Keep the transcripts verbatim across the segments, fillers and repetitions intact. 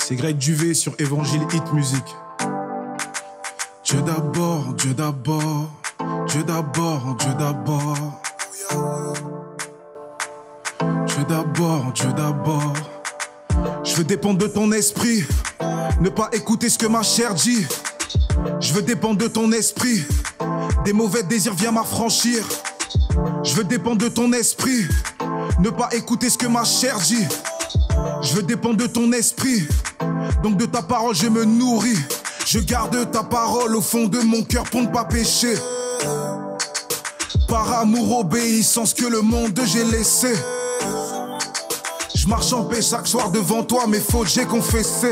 C'est Greg Duvet sur Évangile Hit Music. Dieu d'abord, Dieu d'abord, Dieu d'abord, Dieu d'abord. Dieu d'abord, Dieu d'abord. Je veux dépendre de ton esprit, ne pas écouter ce que ma chair dit. Je veux dépendre de ton esprit, des mauvais désirs viennent m'affranchir. Je veux dépendre de ton esprit, ne pas écouter ce que ma chair dit. Je veux dépendre de ton esprit, donc de ta parole je me nourris. Je garde ta parole au fond de mon cœur pour ne pas pécher. Par amour, obéissance que le monde j'ai laissé. Je marche en paix chaque soir devant toi, mes fautes j'ai confessé.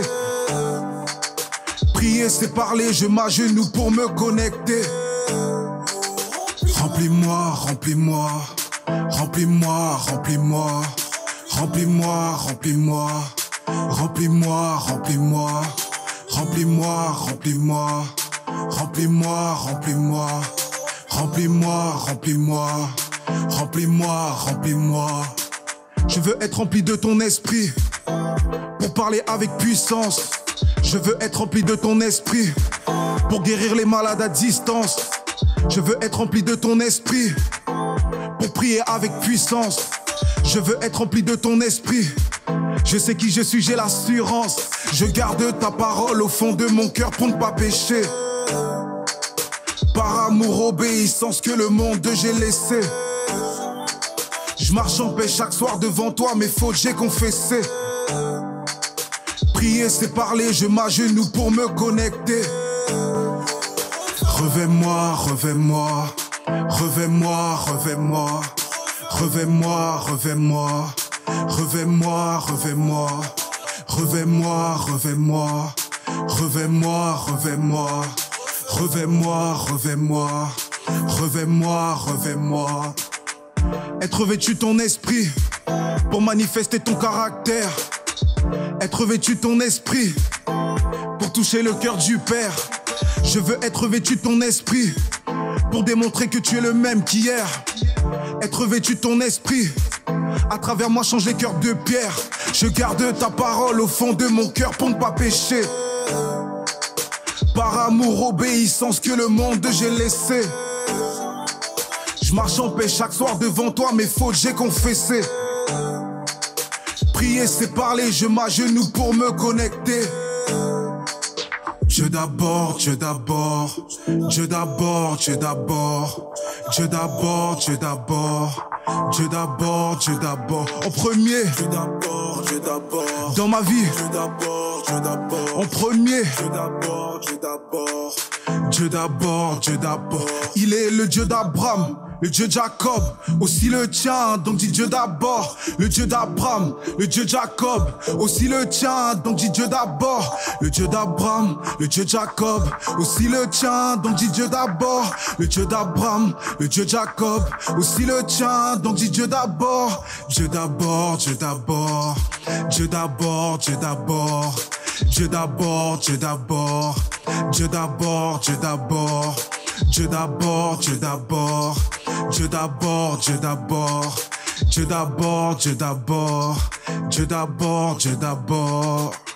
Prier c'est parler, je m'agenouille pour me connecter. Remplis-moi, remplis-moi, remplis-moi, remplis-moi, remplis-moi, remplis-moi, remplis-moi, remplis-moi, remplis-moi, remplis-moi, remplis-moi, remplis-moi, remplis-moi, remplis-moi, remplis-moi, remplis-moi. Je veux être rempli de ton esprit pour parler avec puissance. Je veux être rempli de ton esprit pour guérir les malades à distance. Je veux être rempli de ton esprit pour prier avec puissance. Je veux être rempli de ton esprit. Je sais qui je suis, j'ai l'assurance. Je garde ta parole au fond de mon cœur pour ne pas pécher. Par amour, obéissance que le monde j'ai laissé. Je marche en paix chaque soir devant toi, mes fautes j'ai confessé. Prier c'est parler, je m'agenouille pour me connecter. Revais-moi, revais-moi, revais-moi, revais-moi, revais-moi, revais-moi, revais-moi, revais-moi, revais-moi, revais-moi, revais-moi, revais-moi, revais-moi, revais-moi, revais-moi, revais-moi. Être vêtu de ton esprit pour manifester ton caractère. Être vêtu de ton esprit pour toucher le cœur du Père. Je veux être vêtu de ton esprit pour démontrer que tu es le même qu'hier. Être vêtu de ton esprit, à travers moi change les cœurs de pierre. Je garde ta parole au fond de mon cœur pour ne pas pécher. Par amour, obéissance que le monde j'ai laissé. Je marche en paix chaque soir devant toi, mes fautes j'ai confessé. Prier c'est parler, je m'agenouille pour me connecter. Dieu d'abord, Dieu d'abord, Dieu d'abord, Dieu d'abord, Dieu d'abord, Dieu d'abord, Dieu d'abord, Dieu d'abord, en premier, Dieu d'abord, Dieu d'abord, dans ma vie, Dieu d'abord, Dieu d'abord, en premier, Dieu d'abord, Dieu d'abord, Dieu d'abord, Dieu d'abord, il est le Dieu d'Abraham, le Dieu de Jacob, aussi le tien, donc dis Dieu d'abord. Le Dieu d'Abraham, le Dieu de Jacob, aussi le tien, donc dis Dieu d'abord. Le Dieu d'Abraham, le Dieu de Jacob, aussi le tien, donc dis Dieu d'abord. Le Dieu d'Abraham, le Dieu de Jacob, aussi le tien, donc dis Dieu d'abord. Dieu d'abord, Dieu d'abord, Dieu d'abord, Dieu d'abord, Dieu d'abord, Dieu d'abord, Dieu d'abord, Dieu d'abord. Dieu d'abord, Dieu d'abord, Dieu d'abord, Dieu d'abord, Dieu d'abord, Dieu d'abord, Dieu d'abord, Dieu d'abord.